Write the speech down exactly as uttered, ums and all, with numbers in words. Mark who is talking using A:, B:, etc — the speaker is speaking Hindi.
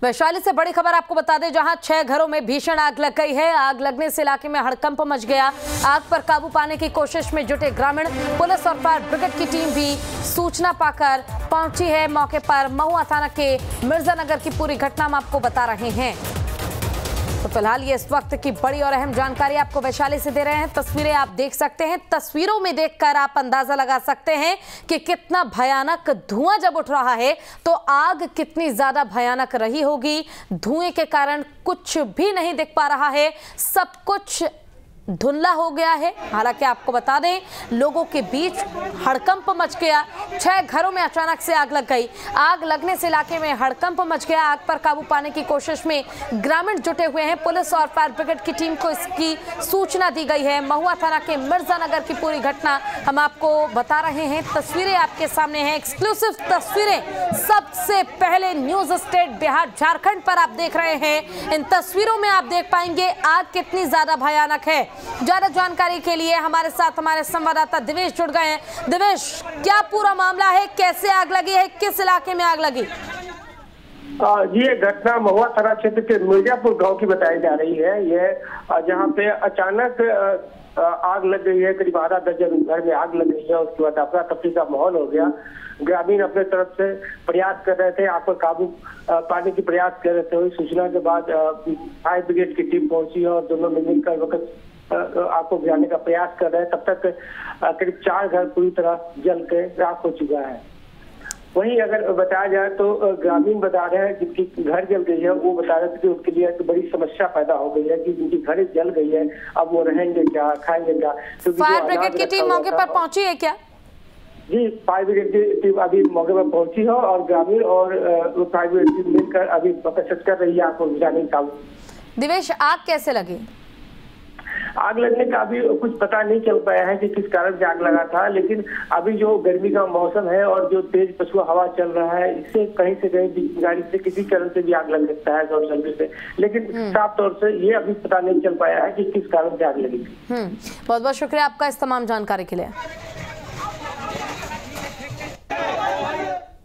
A: वैशाली से बड़ी खबर आपको बता दें, जहां छह घरों में भीषण आग लग गई है। आग लगने से इलाके में हड़कंप मच गया। आग पर काबू पाने की कोशिश में जुटे ग्रामीण, पुलिस और फायर ब्रिगेड की टीम भी सूचना पाकर पहुंची है मौके पर। महुआ थाना के मिर्जानगर की पूरी घटना हम आपको बता रहे हैं। तो फिलहाल ये इस वक्त की बड़ी और अहम जानकारी आपको वैशाली से दे रहे हैं। तस्वीरें आप देख सकते हैं। तस्वीरों में देखकर आप अंदाजा लगा सकते हैं कि कितना भयानक धुआं जब उठ रहा है तो आग कितनी ज्यादा भयानक रही होगी। धुएं के कारण कुछ भी नहीं दिख पा रहा है, सब कुछ धुंधला हो गया है। हालांकि आपको बता दें, लोगों के बीच हड़कंप मच गया। छह घरों में अचानक से आग लग गई। आग लगने से इलाके में हड़कंप मच गया। आग पर काबू पाने की कोशिश में ग्रामीण जुटे हुए हैं। पुलिस और फायर ब्रिगेड की टीम को इसकी सूचना दी गई है। महुआ थाना के मिर्जानगर की पूरी घटना हम आपको बता रहे हैं। तस्वीरें आपके सामने हैं, एक्सक्लूसिव तस्वीरें सबसे पहले न्यूज स्टेट बिहार झारखंड पर आप देख रहे हैं। इन तस्वीरों में आप देख पाएंगे आग कितनी ज्यादा भयानक है। ज्यादा जानकारी के लिए हमारे साथ हमारे संवाददाता दिवेश जुड़ गए हैं। दिवेश, क्या पूरा मामला है, कैसे आग लगी है, किस इलाके में आग लगी?
B: ये घटना महुआ थाना क्षेत्र के मिर्जापुर गांव की बताई जा रही है। यह जहां पे अचानक आग लग गई है। करीब आधा दर्जन घर में आग लग गई है। उसके बाद अफरा तफरी का माहौल हो गया। ग्रामीण अपने तरफ से प्रयास कर रहे थे, आग पर काबू पाने की प्रयास कर रहे थे। सूचना के बाद फायर ब्रिगेड की टीम पहुंची और दोनों मिलकर वक्त आपको गिराने का प्रयास कर रहे हैं। तब तक करीब चार घर पूरी तरह जल के राख हो चुका है। वहीं अगर बताया जाए तो ग्रामीण बता रहे हैं जिनकी घर जल गई है, वो बता रहे थे कि उनके लिए एक बड़ी समस्या पैदा हो गई है कि जिनकी घर जल गई है, अब वो रहेंगे क्या, खाएंगे क्या।
A: फायर ब्रिगेड की टीम मौके पर पहुंची है क्या?
B: जी, फायर ब्रिगेड की टीम अभी मौके पर पहुंची है और ग्रामीण और फायर ब्रिगेड टीम मिलकर अभी कोशिश कर रही है आग को बुझाने का।
A: दिवेश, आग कैसे लगी?
B: आग लगने का अभी कुछ पता नहीं चल पाया है कि किस कारण से आग लगा था, लेकिन अभी जो गर्मी का मौसम है और जो तेज पछुआ हवा चल रहा है, इससे कहीं से कहीं गाड़ी से किसी कारण से भी आग लग सकता है शॉर्ट सर्किट से। लेकिन साफ तौर से ये अभी पता नहीं चल पाया है कि किस कारण से आग लगी।
A: बहुत बहुत शुक्रिया आपका इस तमाम जानकारी के लिए।